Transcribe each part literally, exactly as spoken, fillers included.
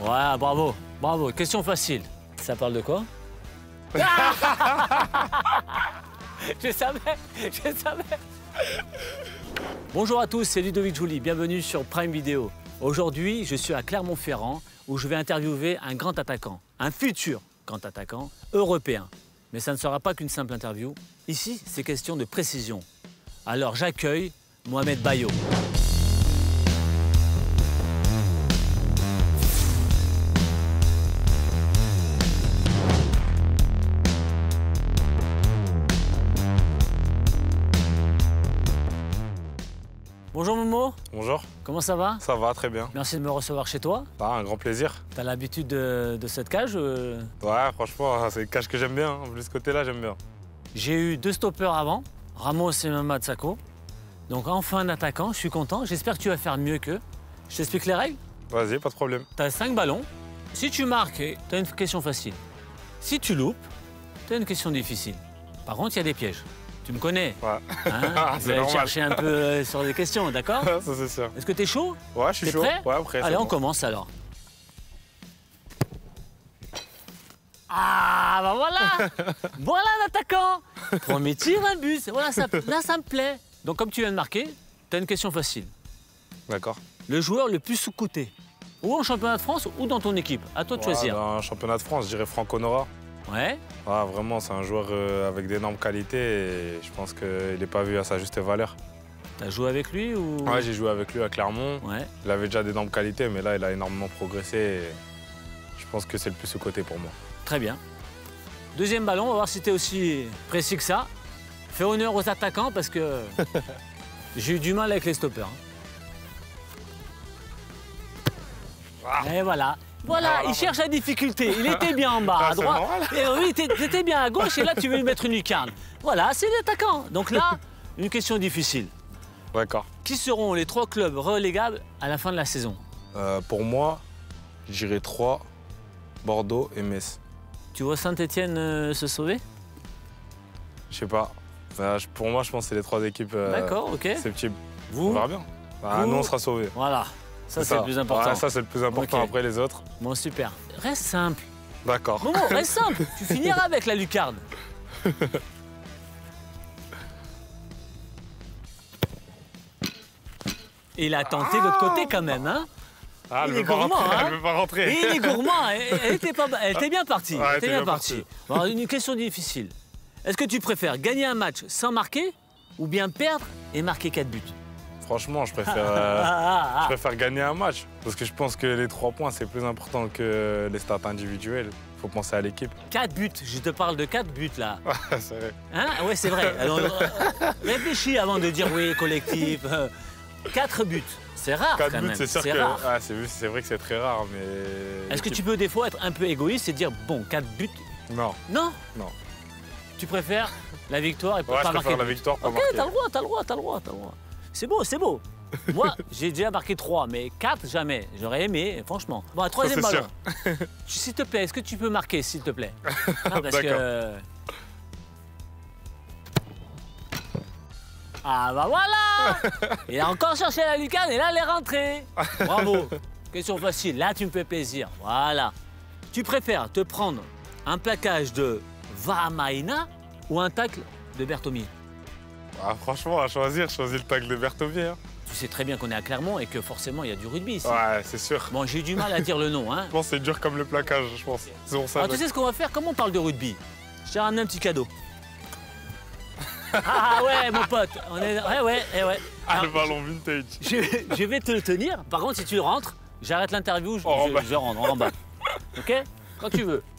Ouais, bravo, bravo. Question facile. Ça parle de quoi? Je savais, je savais. Bonjour à tous, c'est Ludovic Jouli, bienvenue sur Prime Video. Aujourd'hui, je suis à Clermont-Ferrand où je vais interviewer un grand attaquant, un futur grand attaquant européen. Mais ça ne sera pas qu'une simple interview. Ici, c'est question de précision. Alors j'accueille Mohamed Bayo. Bonjour Momo. Bonjour. Comment ça va? Ça va, très bien. Merci de me recevoir chez toi. Ah, un grand plaisir. T'as l'habitude de, de cette cage euh... Ouais, franchement, c'est une cage que j'aime bien. De ce côté-là, j'aime bien. J'ai eu deux stoppeurs avant, Ramos et Mamad Sakho. Donc enfin un attaquant, je suis content. J'espère que tu vas faire mieux qu'eux. Je t'explique les règles? Vas-y, pas de problème. T'as cinq ballons. Si tu marques, t'as une question facile. Si tu loupes, t'as une question difficile. Par contre, il y a des pièges. Tu me connais? Ouais. Hein? Vous allez chercher un peu sur des questions, d'accord? Ça, c'est sûr. Est-ce que t'es chaud? Ouais, je suis chaud. Prêt? Ouais, prêt. Allez, on bon. commence alors. Ah, bah voilà. Voilà l'attaquant. Premier tir, un but. Voilà, ça, là, ça me plaît. Donc, comme tu viens de marquer, t'as une question facile. D'accord. Le joueur le plus sous-coté, ou en championnat de France ou dans ton équipe. À toi de Ouais, choisir. dans un championnat de France, je dirais Franck Honora. Ouais. Ah, vraiment, c'est un joueur euh, avec d'énormes qualités et je pense qu'il n'est pas vu à sa juste valeur. T'as joué avec lui ou... Ouais, j'ai joué avec lui à Clermont. Ouais. Il avait déjà d'énormes qualités, mais là, il a énormément progressé et je pense que c'est le plus sous-coté pour moi. Très bien. Deuxième ballon, on va voir si t'es aussi précis que ça. Fais honneur aux attaquants parce que j'ai eu du mal avec les stoppers. Ah. Et voilà. Voilà, il cherche la difficulté. Il était bien en bas, Ah, à droite. normal. Et oui, t'étais bien à gauche et là, tu veux lui mettre une lucarne. Voilà, c'est l'attaquant. Donc là, une question difficile. D'accord. Qui seront les trois clubs relégables à la fin de la saison? Euh, pour moi, j'irais Troyes, Bordeaux et Metz. Tu vois Saint-Etienne euh, se sauver? Je sais pas. Enfin, je- pour moi, je pense que c'est les trois équipes euh, D'accord, ok. susceptibles. Vous? On verra bien. Bah, Vous? nous, on sera sauvés. Voilà, ça c'est le plus important. Ouais, ça, c'est le plus important. Ok. Après, les autres. Bon, super. Reste simple. D'accord. Momo, reste simple. Tu finiras avec la lucarne. Il a tenté de l'autre côté quand même, hein? Ah, elle Il veut est pas gourmand, rentrer. hein. Elle veut pas rentrer. Il est gourmand. Elle, elle était, pas, elle était bien partie. Ouais, Elle elle était était bien bien partie. Bon, alors, une question difficile. Est-ce que tu préfères gagner un match sans marquer ou bien perdre et marquer quatre buts? Franchement, je préfère, euh, Ah, ah, ah. je préfère gagner un match. Parce que je pense que les trois points, c'est plus important que les stats individuelles. Il faut penser à l'équipe. Quatre buts, je te parle de quatre buts là. C'est vrai. Hein? Ouais, c'est vrai. Alors, euh, réfléchis avant de dire oui, collectif. Euh, Quatre buts, c'est rare Quatre quand buts, même. c'est sûr que. rare. Ah, c'est c'est vrai que c'est très rare, mais. Est-ce que tu peux des fois être un peu égoïste et dire bon, quatre buts? Non. Non. Non. Tu préfères la victoire et Ouais, pas je marquer préfère de la but. victoire, pas Ok, marquer. t'as le droit, t'as le droit, t'as le droit, t'as le droit. C'est beau, c'est beau. Moi, j'ai déjà marqué trois, mais quatre, jamais. J'aurais aimé, franchement. Bon, un troisième c'est ballon. S'il te plaît, est-ce que tu peux marquer, s'il te plaît? Ah, parce que... Ah bah voilà. Il a encore cherché la lucarne et là, elle est rentrée. Bravo. Question facile, là, tu me fais plaisir. Voilà. Tu préfères te prendre un plaquage de Vahamaina ou un tacle de Berthommier? Ah, franchement, à choisir, je choisis le tacle de Berthommier. Hein. Tu sais très bien qu'on est à Clermont et que forcément, il y a du rugby ici. Ouais, c'est sûr. Bon, j'ai eu du mal à dire le nom, hein. Je pense que c'est dur comme le plaquage, je pense. C'est pour ça. Alors, tu sais ce qu'on va faire? Comment on parle de rugby? Je t'ai ramené un petit cadeau. Ah ouais, mon pote. On est... Ouais, ouais, eh ouais. Ah, le Alors, ballon vintage. je, je vais te le tenir. Par contre, si tu rentres, j'arrête l'interview, je, Oh, je, bah. je rentre en bas. OK? Quand tu veux.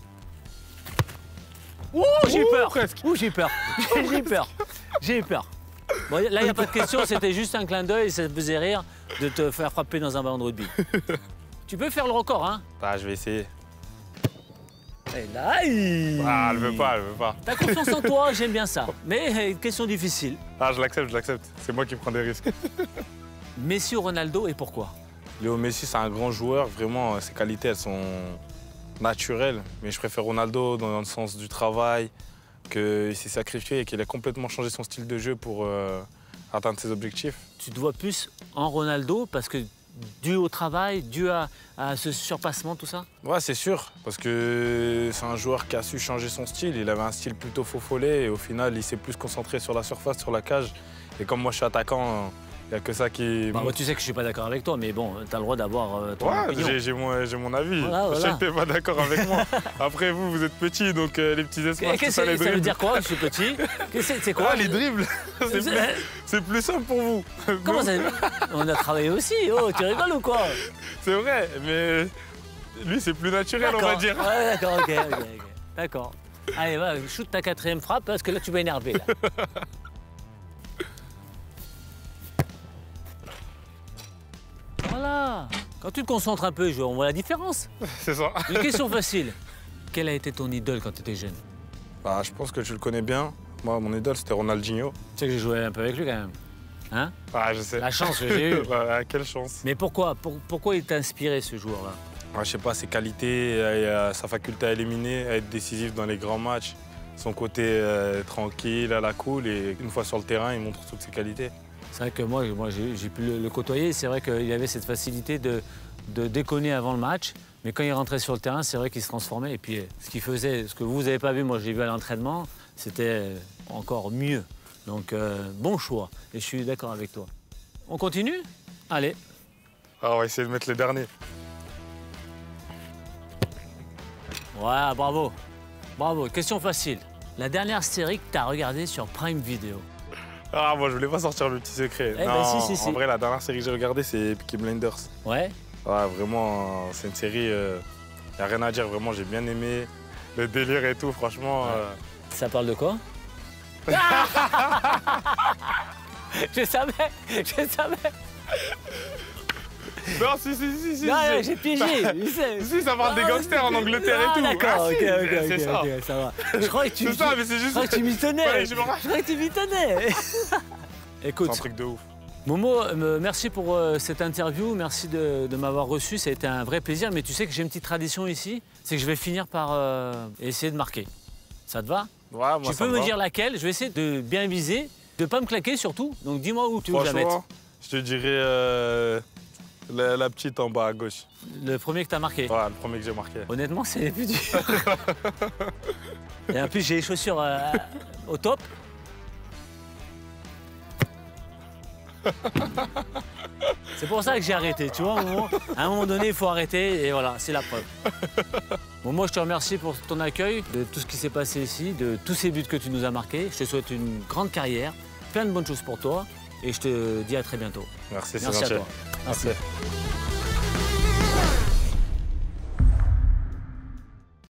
Ouh, j'ai eu Ouh, peur. presque. Ouh, j'ai eu peur. J'ai eu peur. J'ai eu peur. Bon, là, il n'y a pas de question, c'était juste un clin d'œil, ça te faisait rire de te faire frapper dans un ballon de rugby. Tu peux faire le record, hein? Ah, je vais essayer. Et là, il... Ah, elle veut pas, elle veut pas. T'as confiance en toi, j'aime bien ça. Mais une question difficile. Ah, je l'accepte, je l'accepte. C'est moi qui prends des risques. Messi ou Ronaldo et pourquoi? Léo Messi, c'est un grand joueur. Vraiment, ses qualités, elles sont naturelles. Mais je préfère Ronaldo dans le sens du travail, qu'il s'est sacrifié et qu'il a complètement changé son style de jeu pour euh, atteindre ses objectifs. Tu te vois plus en Ronaldo parce que dû au travail, dû à, à ce surpassement, tout ça? Ouais, c'est sûr, parce que c'est un joueur qui a su changer son style. Il avait un style plutôt faux follet et au final, il s'est plus concentré sur la surface, sur la cage. Et comme moi, je suis attaquant, il n'y a que ça qui... Bah, moi, tu sais que je suis pas d'accord avec toi, mais bon, tu as le droit d'avoir euh, ton Ouais, opinion. j'ai j'ai mon, j'ai mon avis. Voilà, Je voilà. sais que t'es pas d'accord avec moi. Après, vous, vous êtes petit, donc euh, les petits espaces, Qu'est-ce tout ça, que les ça veut dribbles. dire quoi, je suis petit? Qu'est-ce que c'est quoi? Ah, les dribbles, c'est plus, c'est plus simple pour vous. Comment Nous, ça? On a travaillé aussi, oh, tu rigoles ou quoi? C'est vrai, mais lui, c'est plus naturel, on va dire. Ouais, d'accord, ok, ok, ok. D'accord. Allez, va, shoot ta quatrième frappe, parce que là, tu vas énerver, là. Voilà. Quand tu te concentres un peu, on voit la différence. C'est ça. Une question facile. Quelle a été ton idole quand tu étais jeune? Bah, je pense que tu le connais bien. Moi, mon idole, c'était Ronaldinho. Tu sais que j'ai joué un peu avec lui, quand même. Hein? Ah, je sais. La chance que j'ai eue. Ouais, quelle chance. Mais pourquoi? Pour- pourquoi il t'a inspiré, ce joueur-là? Ouais, je sais pas, ses qualités, euh, sa faculté à éliminer, à être décisif dans les grands matchs, son côté euh, tranquille, à la cool, et une fois sur le terrain, il montre toutes ses qualités. C'est vrai que moi, moi j'ai j'ai pu le, le côtoyer. C'est vrai qu'il avait cette facilité de, de déconner avant le match. Mais quand il rentrait sur le terrain, c'est vrai qu'il se transformait. Et puis, ce qu'il faisait, ce que vous n'avez pas vu, moi, j'ai vu à l'entraînement, c'était encore mieux. Donc, euh, bon choix. Et je suis d'accord avec toi. On continue? Allez. Alors, on va essayer de mettre les derniers. Ouais, bravo. Bravo. Question facile. La dernière série que tu as regardée sur Prime Video? Ah, moi, je voulais pas sortir le petit secret. Eh ben, non, si, si, si. en vrai, la dernière série que j'ai regardée, c'est Peaky Blinders. Ouais. Ouais, vraiment, c'est une série, il euh, n'y a rien à dire, vraiment, j'ai bien aimé. Le délire et tout, franchement. Ouais. euh, Ça parle de quoi? Je savais, je savais. Non, si, si, si, si. Non, si. non, j'ai piégé. je sais. Si, ça parle des Ah, gangsters en Angleterre ah, et tout. D'accord, Ah, ok, si, ok, c'est ok, ça. ok, ça va. Je croyais que tu, C'est ça, mais c'est je juste. croyais que tu m'y tenais. Ouais, je me rappelle. Je croyais que tu m'y tenais. C'est Écoute, un truc de ouf. Momo, euh, merci pour euh, cette interview, merci de, de m'avoir reçu, ça a été un vrai plaisir, mais tu sais que j'ai une petite tradition ici, c'est que je vais finir par euh, essayer de marquer. Ça te va? Ouais, moi, Tu ça peux me va. dire laquelle? Je vais essayer de bien viser, de pas me claquer surtout, donc dis-moi où tu veux que je la mette. Franchement, je te dirais euh, la, la petite en bas à gauche. Le premier que tu as marqué. Ouais, le premier que j'ai marqué. Honnêtement, c'est les plus dur. Et en plus, j'ai les chaussures euh, au top. C'est pour ça que j'ai arrêté, tu vois, à un moment, à un moment donné, il faut arrêter, et voilà, c'est la preuve. Bon, moi, je te remercie pour ton accueil, de tout ce qui s'est passé ici, de tous ces buts que tu nous as marqués. Je te souhaite une grande carrière, plein de bonnes choses pour toi, et je te dis à très bientôt. Merci, c'est Merci à gentil. toi. Merci.